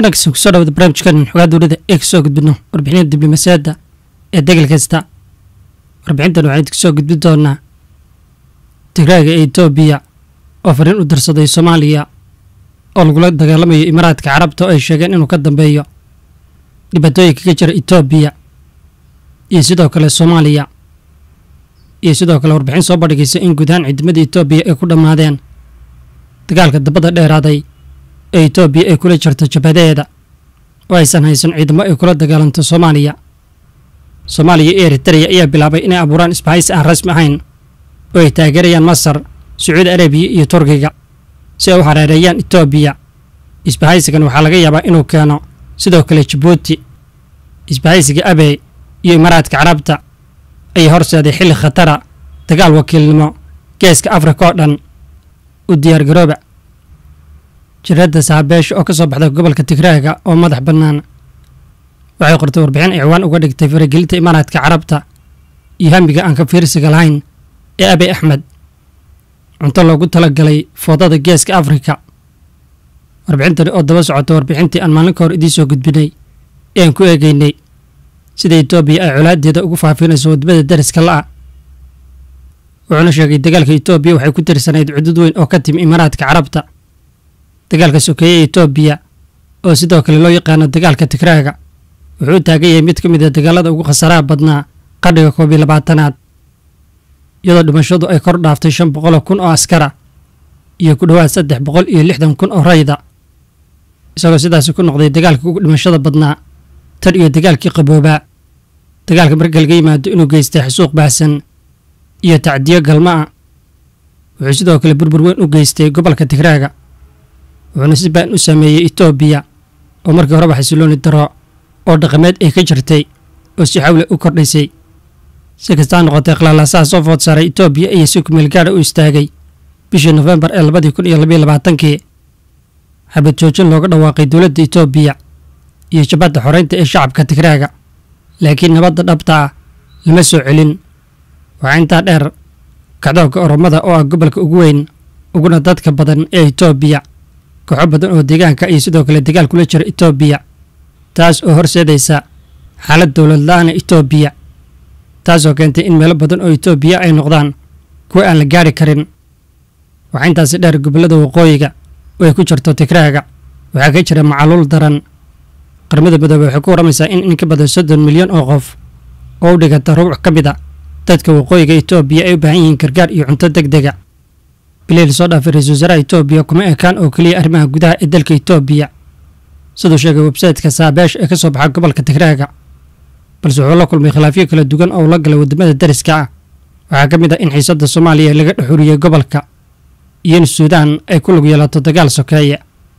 wanaagsan kusoo dhawaada barnaamijkan xogaa dowladda ee kasoo gudbino warbixinada diblomaasiyadda ee degal kasta. Warbixintan waxaan idinku soo gudbin doonaa Tigreega ee Itoobiya oo fariin u dirsaday Soomaaliya oo lagula dagaalamayo Imaaraadka Carabta oo ay sheegeen inuu ka dambeeyo dhibaatooyinka ka jira Itoobiya iyo sidoo kale Soomaaliya, iyo sidoo kale warbixin soo bandhigaysa in guud ahaan ciidamada Itoobiya ay ku dhammaadeen dagaalka dabada dheeraaday ee Itoobiya ay kula jirto jabhadeeda oo aysan haysan ciidamo ay kula dagaalanto Soomaaliya. Soomaaliya iyo Eritrea ayaa bilaabay inay abuuraan isbahaysi aan rasmi ahayn oo ay taageerayaan Masar, Sacuudi Arabiya iyo Turkiga si ay u hareereeyaan Itoobiya. Isbahaysigan waxaa laga yaabaa inuu keeno sidoo kale Djibouti. Isbahaysiga Abiy iyo Imaaraadka Carabta ayaa horseeday xilli khatara dagaal wakiilnimo geeska Afrika oo dhan u diyaargarooba. Jirada Saabeesh oo ka soo baxda gobolka Tigreega oo madax bannaan waxay qortay warbixin ciwaan uga dhigtay faragelinta Imaaraadka Carabta iyo hamiga aan ka fiirsiga lahayn ee Abiy Ahmed, cunto loogu talagalay foodada geeska Afrika. Warbixintani oo daba socota warbixintii aan maalin ka hor idiin soo gudbinay ee aan ku eegaynay sida Itoobiya ay colaadeeda ugu faafinayso wadamada dariska la'a. Wuxuuna sheegay dagaalka Itoobiya waxay ku tirsanayd cudud weyn oo ka timi Imaaraadka Carabta. Dagaalka sokeeye ee Itoobiya oo sidoo kale loo yaqaano dagaalka Tigreega wuxuu taagan yahay mid ka mid ah dagaalada ugu khasaaraha badnaa qarniga 21aad, iyadoo dhimashadu ay kor dhaaftay 500,000 oo askara iyo ku dhowaad 360,000 oo rayda, isagoo sidaas ku noqday dagaalka ugu dhimashada badnaa tan iyo dagaalkii qaboobaa. Dagaalka marka laga yimaado inuu geystay xasuuq baahsan iyo tacdiyo galma ah, wuxuu sidoo kale burbur weyn u geystay gobolka Tigreega, wuxuuna si baan u saameeyey Itoobiya oo markii horeba xasilooni daro oo dhaqameed ay ka jirtay oo si xawli u kordhaysay. Si kastaa noqotay qalaalaasaha soo food saaray Itoobiya iyo si ku meel gaadha u istaagay bishii Novembar ee 2022 xabad joojin looga dhawaaqay dowladda Itoobiya iyo jabhadda xoreynta ee shacabka Tigreega, laakiin nabadda dhabta ah lama soo celin. waxaa intaa dheer kacdoonka Oromada oo ah gobolka ugu weyn uguna dadka badan ee Itoobiya, kooxo badan oo deegaanka iyo sidoo kale dagaal kula jira Itoobiya, taas oo horseedaysa xaalad dowlad la'aan Itoobiya, taasoo keentay in meelo badan oo Itoobiya ay noqdaan kuwa aan la gaari karin. waxaa intaasi dheer gobollada waqooyiga oo ay ku jirto Tigreega waxaa ka jira macaluul daran. Qaramada Midoobay waxay ku waramaysaa in ka badan 30 milyan oo qof oo u dhiganta rubuc ka mid ah dadka waqooyiga Itoobiya ay u baahan yihiin gargaar iyo cunto degdega. bileel soo dhaafay ra'iisul wasaaraha Itoobiya kuma ekaan oo kaliya arrimaha gudaha ee dalka Itoobiya, sidoo sheegay website-ka Saabeesh ee ka soo baxa gobolka Tigreega, balse wuxuu la kulmay khilaafyo kala duwan oo la galay wadamada dariska ah. waxaa ka mid ah in xiisadda Soomaaliya laga dhexuriyay gobolka iyo in Suudaan ay ku lug yeelato dagaal sokeeye.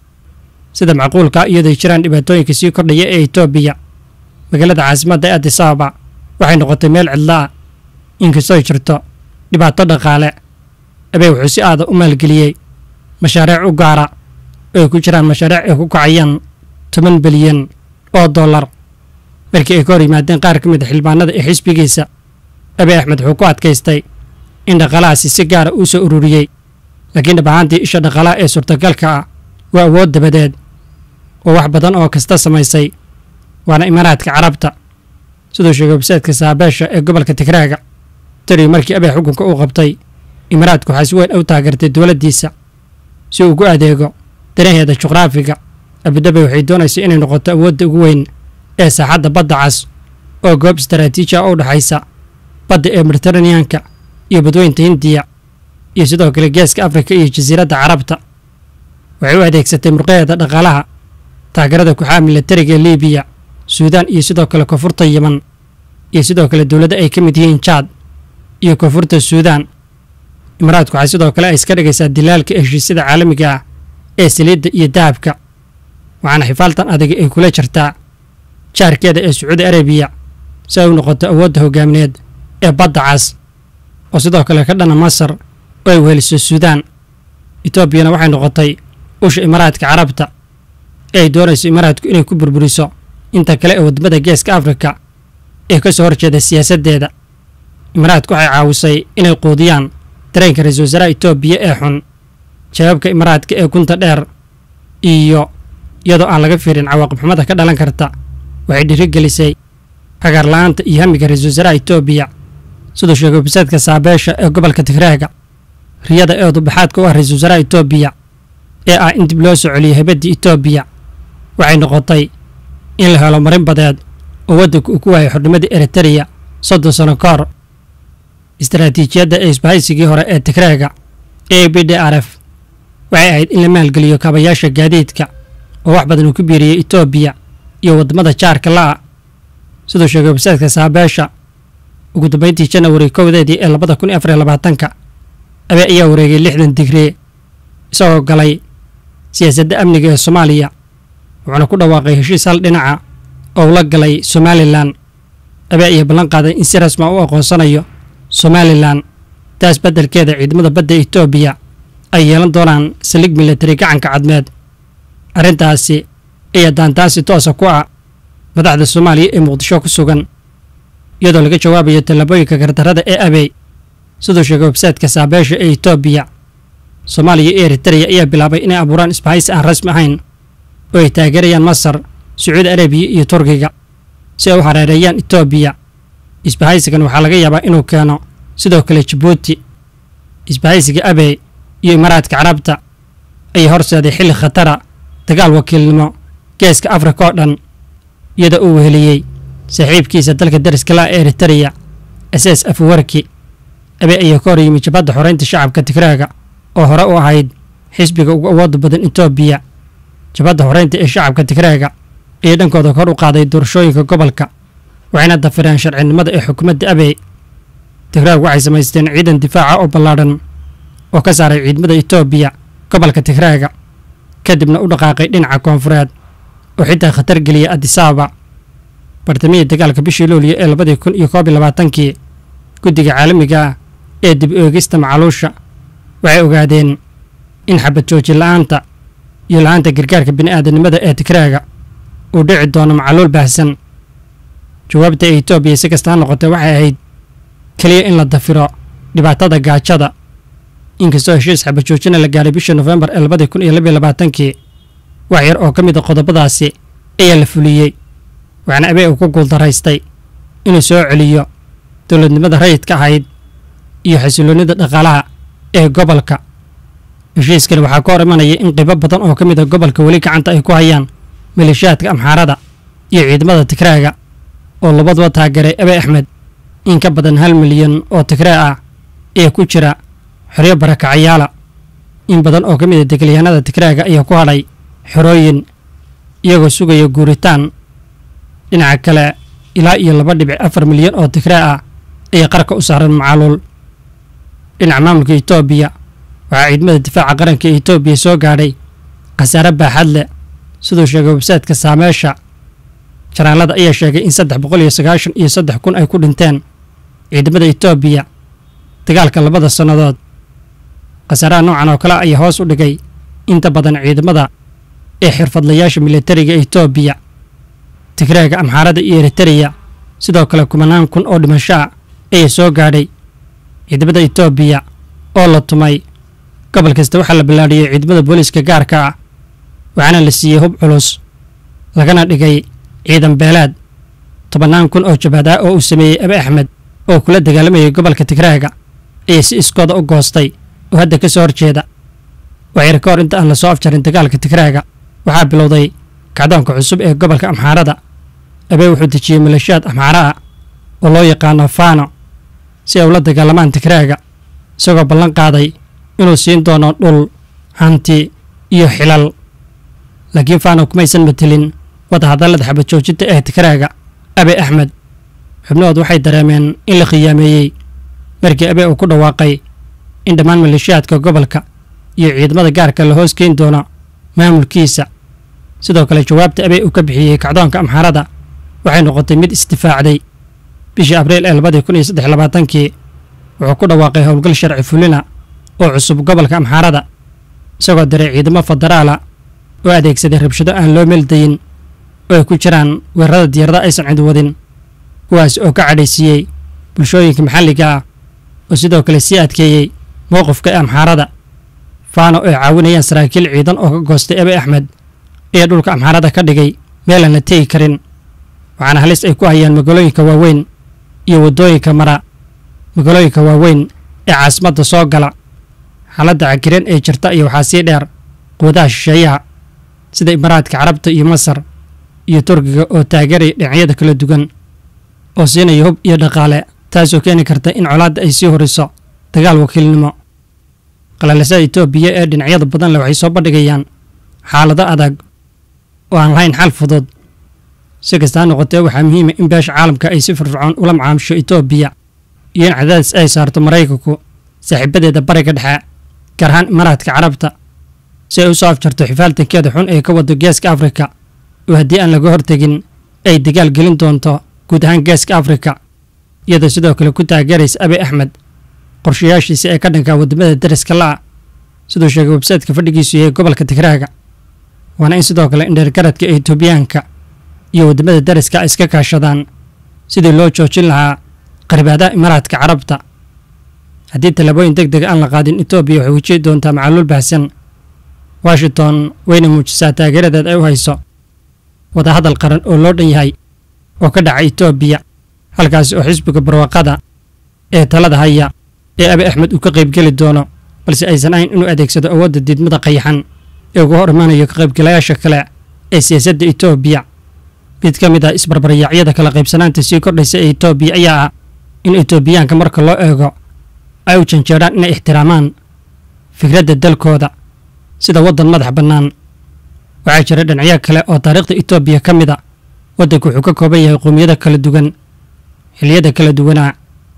sida macquulka iyadoo jiraan dhibaatooyinka sii kordhaya ee Itoobiya, magaalada caasimadda Addis Ababa waxay noqotay meel cidla ah inkastoo ay jirto dhibaato dhaqaale. Abiy wuxuu si aad u maalgeliyey mashaariic u gaara oo ay ku jiraan mashaariic ay ku kacayaan 10 bilyan oo dollar. markii ay ka hor yimaadeen qaar ka mid ah xildhibaanada ee xisbigiisa, Abiy Ahmed wuxuu ku adkaystay in dhaqaalahaasi si gaara uu soo ururiyey, laakiin dhab ahaantii isha dhaqaalaha ee suurtagalka ah waa awood dabadeed oo wax badan oo kasta samaysay, waana Imaaraadka Carabta. sidoo sheegay website-ka Saabeesha ee gobolka Tigreega, tani markii Abiy xukunka uu qabtay, Imaaraadku waxay si weyn u taageertay dowladdiisa si uu ugu adeego danaheeda juqraafiga. Abu Dhabi waxay doonaysay inay noqoto awoodda ugu weyn ee saaxadda badda cas oo goob istaraatiiji ah oo u dhaxaysa badda ee Mediterranean-ka iyo badweynta Hindiya iyo sidoo kale geeska Afrika iyo jasiiradda Carabta. waxay u adeegsatay murqaheeda dhaqaalaha taageerada kooxaha militariga ee Liibiya, Suudaan iyo sidoo kale koonfurta Yemen, iyo sidoo kale dowladda ay ka mid yihiin Chad iyo koonfurta Suudaan. Imaaraadku waxay sidoo kale iska dhigaysaa dilaalka heshiisyada caalamiga ah ee saliidda iyo dahabka, waxaana xifaaltan adag ay kula jirtaa jaarkeeda ee Sacuudi Arabiya si ay u noqoto awoodda hogaamineed ee badda cas oo sidoo kale ka dhana Masar oo ay weheliso Suudaan. Itoobiyana waxay noqotay usha Imaaraadka Carabta ee ay doonayso Imaaraadku inay ku burburiso inta kale ee wadamada geeska Afrika ee ka soo horjeeda siyaasaddeeda. Imaaraadku waxay caawisay inay quudiyaan dareenka ra'iisul wasaaraha Itoobiya ee xun, jawaabka Imaaraadka ee kunta dheer iyo iyadoo aan laga fiirin cawaaqib xumada ka dhalan karta waxay dhiirigelisay hagaarla'aanta iyo hamiga ra-iisul wasaaraha itoobiya siduu sheegay websaydka saabeesha ee gobolka tigraaga riyada ee dubaxaadka u ah ra-iisul wasaaraha itoobiya ee ah in dib loo soo celiyay habaddii itoobiya waxay noqotay in la helo marin badeed oo waddanka uu ku waayay xornimadii eritereya 30 sano ka hor istaraatiijiyadda ee isbahaysigii hore ee tigraaga ee BDRF waxay ahayd in la maalgeliyo kaabayaasha gaadiidka oo wax badan uu ku biiriyey itoobiya iyo waddamada jaarka la'a siduu sheegay websaydka saabeesha ugu dambayntii Janawari 1 ee 2024 Abiy ayaa wareegay 60 digree isagoo galay siyaasadda amniga ee Soomaaliya wuxuuna ku dhawaaqay heshiis hal dhinaca oo la galay Somaliland Abiy ayaa ballan qaaday in si rasmi ah u aqoonsanayo Somaliland taas beddelkeeda ciidamada badda Itoobiya ay yeelan doonaan saldhig military gacanka cadmeed arrintaasi ayaa daantaasi toos ku ah madaxda Soomaaliya ee Muqdisho ku sugan iyadoo laga jawaabayo tallaabooyinka gardarrada ee Abiy sidoo sheegay websaytka saabeesha ee Itoobiya Soomaaliya iyo Eritrea ayaa bilaabay inay abuuraan isbahaysi aan rasmi ahayn oo ay taageerayaan Masar, Sacuudi Arabiya iyo Turkiga si ay u hareereeyaan Itoobiya isbahaysigan waxaa laga yaabaa inuu keeno sidoo kale Djibouti isbahaysiga Abiy iyo Imaaraadka Carabta ay horseeday xilli khatara dagaal wakiilnimo geeska Afrika oo dhan iyada uu weheliyey saaxiibkiisa dalka dariska la Eritrea SS Afwerki Abiy ayaa ka hor yimid jabhadda xoreynta shacabka Tigraaga oo hore u ahayd xisbiga ugu awoodda badan Itoobiya jabhadda xoreynta ee shacabka Tigraaga ee dhankooda kor u qaaday doorashooyinka gobolka waxayna dafireen sharcinimada ee xukuumadda Abiy Tigraaga waxay samaysteen ciidan difaaca oo ballaadhan oo ka saaray ciidamada Itoobiya gobolka Tigraaga kadibna u dhaqaaqay dhinaca koonfureed oo xitaa khatar geliyay Addis Ababa bartamihii dagaalka bishii Luulyo ee 2021 guddiga caalamiga ah ee dib u eegista macaluusha waxay ogaadeen in xabad joojin la'aanta iyo la'aanta gargaarka bini'aadanimada ee Tigraaga uu dhici doono macaluul baahsan jawaabta Itoobiya si kasta ha noqotee waxay ahayd kaliya in la dafiro dhibaatada gaajada inkastoo heshiis xabad joojina la gaaray bishii November ee 2022 wax yar oo ka mid ah qodobadaasi ayaa la fuliyey waxaana Abiy uu ku guuldaraystay inuu soo celiyo dowladnimada rayidka ahayd iyo xasiloonida dhaqaalaha ee gobolka heshiiskan waxaa ka hor imanaya in qaybo badan oo ka mid ah gobolka weli gacanta ay ku hayaan maleeshiyaadka Amxaarada iyo ciidamada Tigraaga oo labaduba taageeray Abiy Ahmed in ka badan 1 milyan oo Tigraa ah ee ku jira xorriyo barakacayaala in badan oo ka mid ah degalyahanada Tigraaga ayaa ku hadhay xorooyin iyagoo sugaya guuritaan dhinaca kale ilaa iyo 2.4 milyan oo Tigraa ah ayaa qarka u saaran macaluul dhinaca maamulka Itoobiya waxaa ciidamada difaaca qaranka ee Itoobiya soo gaadhay khasaare baaxad leh sidoo sheegay websaytka saameesha janaalada ayaa sheegay in 393 ay ku dhinteen ciidamada Itoobiya dagaalka 2 sannadood khasaaraha noocan oo kale ayaa hoos u dhigay inta badan ciidamada ee xirfadlayaasha militariga ee Itoobiya Tigraaga Amxaarada iyo Eritrea sidoo kale 10,000 oo dhimasho ah ayaa soo gaadhay ciidamada Itoobiya oo la tumay gobol kasta waxaa la bilaadhiyay ciidamada booliska gaarka ah waxaana la siiyey hub culus lagana dhigay ciidan beelaad 10,000 oo jabhad ah oo uu sameeyey Abiy Ahmed oo kula dagaalamayay gobolka Tigraaga ee si iskooda u goostay oo hadda ka soo horjeeda waxyar ka hor inta aan la soo afjarin dagaalka Tigraaga waxaa bilowday kacdoonka cusub ee gobolka Amxaarada Abiy wuxuu dejiyey maleeshiyaad Amxaara ah oo loo yaqaano Faano si ay ula dagaalamaan Tigraaga isagoo ballan qaaday inuu siin doono dhul hanti iyo xilal laakiin Faano kumaysan matelin wadahadallada xabad joojinta ee Tigraaga Abiy Ahmed xubnahoodu waxay dareemeen in la khiyaameeyey markii Abiy uu ku dhawaaqay in dhammaan maleeshiyaadka gobolka iyo ciidamada gaarka la hoos keeni doono maamulkiisa sidoo kale jawaabta Abiy uu ka bixiyey kacdoonka Amxaarada waxay noqotay mid isdifaacday bishii Abriil ee 2023 wuxuu ku dhawaaqay howlgal sharci fulina oo cusub gobolka Amxaarada isagoo diray ciidamo federaal ah oo adeegsaday rabshado aan loo meeldayin oo ay ku jiraan weerarada diyaaradaha aysan cid wadin kuwaas oo ka cadhaysiiyey bulshooyinka maxalliga ah oo sidoo kale sii adkeeyey mowqifka Amxaarada Faano ay caawinayaan saraakiil ciidan oo ka goostay Abiy Ahmed ayaa dhulka Amxaarada ka dhigay meel aan la tegi karin, waxaana halis ay ku hayaan magaalooyinka waaweyn iyo waddooyinka mara magaalooyinka waaweyn ee caasimadda soo gala. xaaladda cakiran ee jirta iyo waxaa sii dheer quwadaha shisheeyaha sida Imaaraadka Carabta iyo Masar iyo Turkiga oo taageeraya dhinacyada kala duwan oo siinaya hub iyo dhaqaale, taasoo keeni karta in colaadda ay sii horiso dagaal wakiilnimo. qalalashada Itoobiya ee dhinacyada badan leh waxay soo bandhigayaan xaalado adag oo aan lahayn xal fudud. si kasta ha noqotee, waxaa muhiim ah in beesha caalamka ay si firfircoon ula macaamisho Itoobiya iyo in cadaadis ay saarto Maraykanku saaxiibadeeda bariga dhexe, gaar ahaan Imaaraadka Carabta, si ay u soo afjarto xifaaltankeeda xun ee ka wado Geeska Afrika, oo haddii aan laga hortegin ay dagaal gelin doonto guud ahaan Geeska Afrika, iyadoo sidoo kale ku taageeraysa Abiy Axmed qorshayaashiisa ee ka dhanka waddamada dariska la'a, siduu sheegay websaytka fadhigiisu yahay gobolka Tigraaga. waana in sidoo kale indhergaradka ee Itoobiyaanka iyo waddamada dariska iska kaashadaan sidii loo joojin lahaa qaribaadaha Imaaraadka Carabta. haddii tallaabooyin degdeg aan la qaadin, Itoobiya waxay wajihi doontaa macaluul baahsan. Washington wayna muujisaa taageeradeed ay u hayso wadahadal qaran oo loo dhan yahay oo ka dhaca Itoobiya, halkaasi oo xisbiga barwaaqada ee talada haya ee Abiy Axmed uu ka qaybgeli doono, balse aysan ahayn inuu adeegsado awoodda diidmada qayaxan ee uga hor imaanayo ka qaybgalayaasha kale ee siyaasadda Itoobiya. mid ka mid ah isbarbaryacyada kala qaybsanaanta sii kordhaysa ee Itoobiya ayaa ah in Itoobiyaanka marka loo eego ay u janjeeraan inay ixtiraamaan fikradda dalkooda sida waddan madax bannaan. waxaa jira dhinacyo kale oo taariikhda Itoobiya ka mid a. waddanku wuxuu ka kooban yahay qowmiyado kala duwan. xilliyada kala duwanaa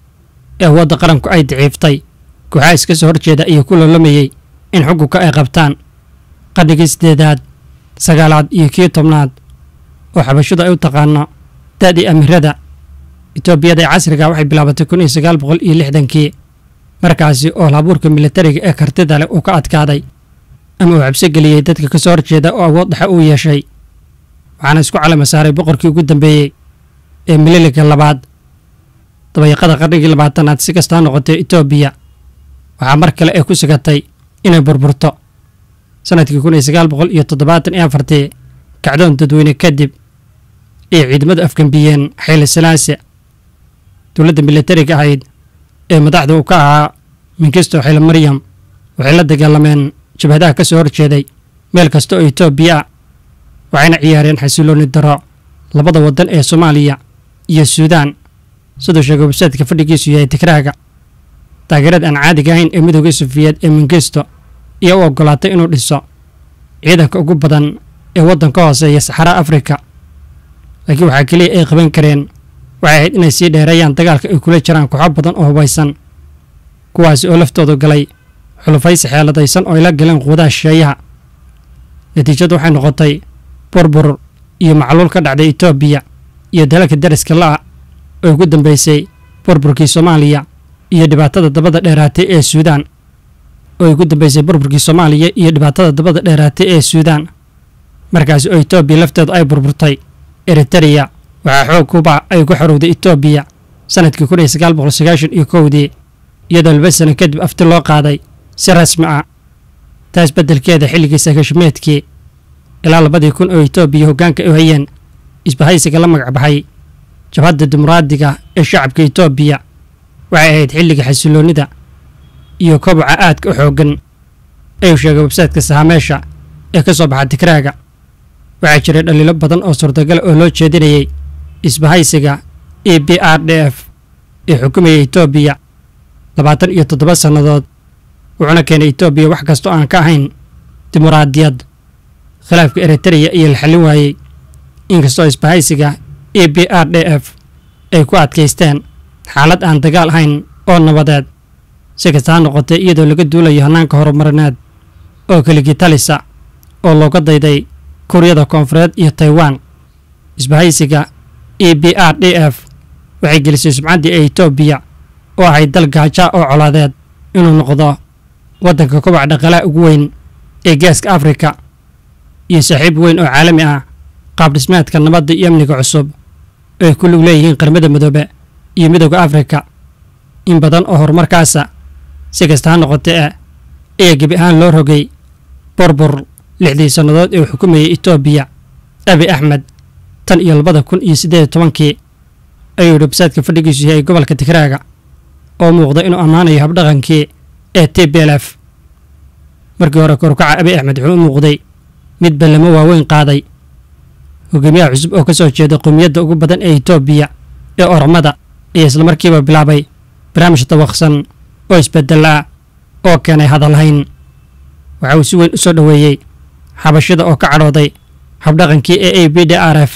ee wadda qaranku ay daciiftay, kooxaha iska soo horjeeda iyo ku loolamayay in xukunka ay qabtaan. qarnigii 8aad, 9aad iyo kii 10aad oo xabashidu ay u taqaano da'dii amiirada, Itoobiyada ee casriga waxay bilaabatay 1960kii, markaasi oo halabuurka militariga ee kartida leh uu ka adkaaday ama uu cabsi geliyey dadka ka soo horjeeda oo awood dhexe uu yeeshay. waxaana isku calama saaray boqorkii ugu dambeeyey ee Mililiga labaad. dabayaaqada qarnigii 20aad, si kastaa noqotay, Itoobiya waxaa mar kale ay ku sigatay inay burburto. sanadkii 1974 kacdoon dadweyne kadib ay ciidamadu afgambiyeen Haile Selassie. dowladda militariga ahayd ee madaxda uu ka ahaa Mengistu Haile Mariam waxay la dagaalameen jabhadaha ka soo horjeeday meel kasta oo Itoobiya ah, waxayna ciyaareen xasilooni daro labada waddan ee Soomaaliya iyo Suudaan, siduu sheegay websaytka fadhigiisu yahay Tigraaga. taageerada aan caadiga ahayn ee midowga Sofiyeed ee Mengistu iyo u oggolaatay inuu dhiso ciidanka ugu badan ee waddanka hooseeya Saxara Afrika. laakiin waxaa keliya ay qaban kareen waxay ahayd inay sii dheereeyaan dagaalka ay kula jiraan kooxo badan oo hubaysan, kuwaasi oo laftoodu galay xulufaysi xeeladaysan oo ay la galeen quwadaha shisheeyaha. natiijadu waxay noqotay burbur iyo macluul ka dhacday Itoobiya iyo dalalka dariska la'a oo ugu dambeysay burburkii Soomaaliya iyo dhibaatada dabada dheeraatay ee Suudaan. markaasi oo Itoobiya lafteedu ay burburtay. Eritrea waxaa xoog huba ay ku xorowday Itoobiya sanadkii 1991 iyadoo 2 sano kadib afti loo qaaday si rasmi ah. taas beddelkeeda xilligii sagaashameedkii ilaa 2000 oo Itoobiya hoggaanka u hayeen isbahaysiga la magac baxay Jabhadda Dimuqraadiga ee Shacabka Itoobiya waxay ahayd xilliga xasiloonida iyo koboca aadka u xooggan, ayuu sheegay websaytka Sahameesha ee ka soo baxa Tigraaga. waxaa jiray dhaliilo badan oo suurtagal oo loo jeedinayay isbahaysiga EPRDF ee xukumayay Itoobiya 27 sannadood, wuxuuna keenay Itoobiya wax kastoo aan ka ahayn dimuqraadiyad. khilaafka Eritrea iyo la xallin waayey, inkastoo isbahaysiga EPRDF ay ku adkaysteen xaalad aan dagaal ahayn oo nabadeed. si kasta ha noqotee, iyadoo laga duulayo hannaanka horumarineed oo keligii talisa oo looga dayday Kuuriyada Koonfureed iyo Taiwan, isbahaysiga EPRDF waxay gelisay sumcaddii ee Itoobiya oo ahayd dal gaajo oo colaadeed inuu noqdo waddanka kobaca dhaqaalaha ugu weyn ee Geeska Afrika iyo saaxiib weyn oo caalami ah. qaab dhismeedka nabadda iyo amniga cusub ay ku lug leeyihiin Qaramada Midoobe iyo Midowga Afrika in badan oo horumarkaasa. si kasta ha noqotee, gebi ahaan loo rogay burbur lixdii sannadood ee uu xukumayay Itoobiya Abiy Ahmed tan iyo 2018 ayuu website-ka fadhigiisu yahay gobolka Tigraaga oo muuqda inuu ammaanayo habdhaqankii ee TPLF. markii hore korkaca Abiy Ahmed wuxuu u muuqday mid ballamo waaweyn qaaday hogaamiyaha cusub oo ka soo jeeda qowmiyadda ugu badan ee Itoobiya ee Oromada iyo isla markiiba bilaabay barnaamij tawaqsan oo isbedel ah oo keenay hadalhayn. waxa uu si weyn u soo dhaweeyay xabashada oo ka cadhooday habdhaqankii AAPDRF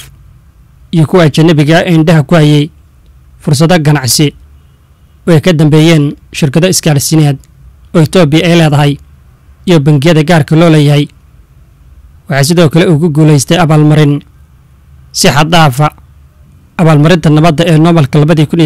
iyo kuwa ajnabiga ah ee indhaha ku hayay fursado ganacsi oo ay ka dambeeyeen shirkado isgaarsiineed oo Itoobiya ay leedahay iyo bangiyada gaarka loo leeyahay. waxaa sidoo kale uu ku guulaystay abaalmarin si xad dhaafa abaalmarinta nabadda ee Nobelka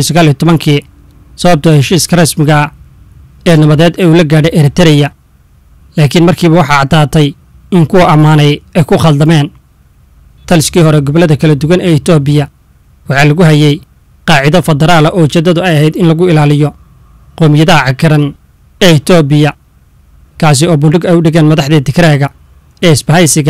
2019 sababtoo heshiiska rasmiga ah ee nabadeed ee uu la gaadhay Eritrea. laakiin markiiba waxaa caddaatay in kuwa ammaanay ay ku khaldameen. taliskii hore gobollada kala duwan ee Itoobiya waxaa lagu hayay qaacido federaal oo ujeedadu ay ahayd in lagu ilaaliyo qowmiyadaha cakaran ee Itoobiya, kaasi oo bundhig ay u dhigeen madaxda Tigraaga ee isbahaysiga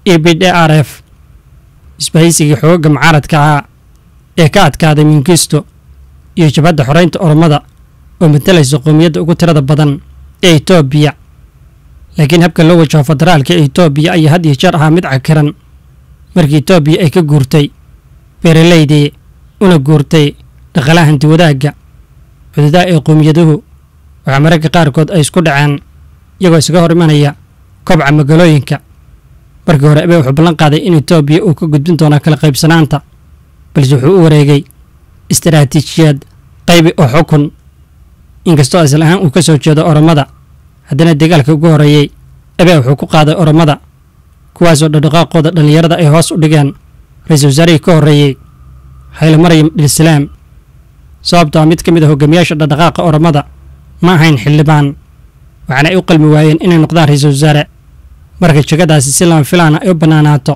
APDRF, isbahaysigii xoogga mucaaradka ah ee ka adkaaday Mengistu iyo jabhadda xoreynta Oromada oo matalaysa qowmiyadda ugu tirada badan ee Itoobiya. laakiin habka loo wajaho federaalka ee Itoobiya ayaa had iyo jeer ahaa mid cakaran. markii Itoobiya ay ka guurtay beeraleydii una guurtay dhaqaalaha hanti wadaagga xuduudaha ee qowmiyaduhu, waxaa mararka qaarkood ay isku dhaceen iyagoo isaga hor imanaya kobca magaalooyinka. markii hore Abiy wuxuu ballan qaaday in Itoobiya uu ka gudbin doono kala qaybsanaanta, balse wuxuu u wareegay istaraatiijiyad qaybi oo xukun. inkastoo asal ahaan uu ka soo jeedo Oromada, haddana dagaalka ugu horeeyay Abiy wuxuu ku qaaday Oromada, kuwaasoo dhaqdhaqaaqooda dhallinyarada ay hoos u dhigeen ra'iisul wasaarihii ka horreeyay Haile Mariam Desalegn. sababtoo ah mid ka mid ah hogaamiyaasha dhaqdhaqaaqa Oromada ma ahayn xildhibaan, waxaana ay u qalmi waayeen inay noqdaan ra'iisul wasaare. marka jagadaasi si lama filaan ah ay u bannaanaato,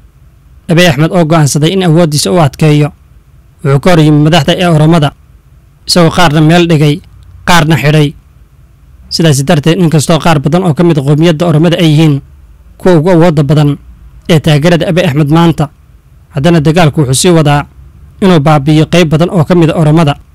Abiy Ahmed oo go'aansaday in awooddiisa u adkeeyo wuxuu ka hor yimi madaxda ee Oromada, isagoo qaarna meel dhigay qaarna xidhay. sidaasi darteed inkastoo qaar badan oo ka mid qowmiyadda Oromada ay yihiin kuwa ugu awoodda badan ee taageerada Abiy Ahmed maanta, haddana dagaalku wuxuu sii wadaa inuu baabi'iyo qayb badan oo ka mid ah Oromada.